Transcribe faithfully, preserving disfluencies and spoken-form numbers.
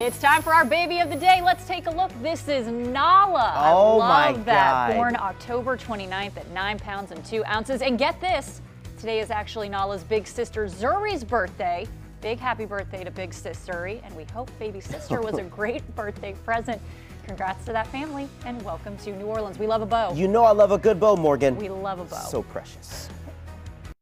It's time for our baby of the day. Let's take a look. This is Nala. Oh I love my that. God. Born October twenty-ninth at nine pounds and two ounces. And get this, today is actually Nala's big sister Zuri's birthday. Big happy birthday to big sis Zuri. And we hope baby sister was a great birthday present. Congrats to that family and welcome to New Orleans. We love a bow. You know I love a good bow, Morgan. We love a bow. So precious.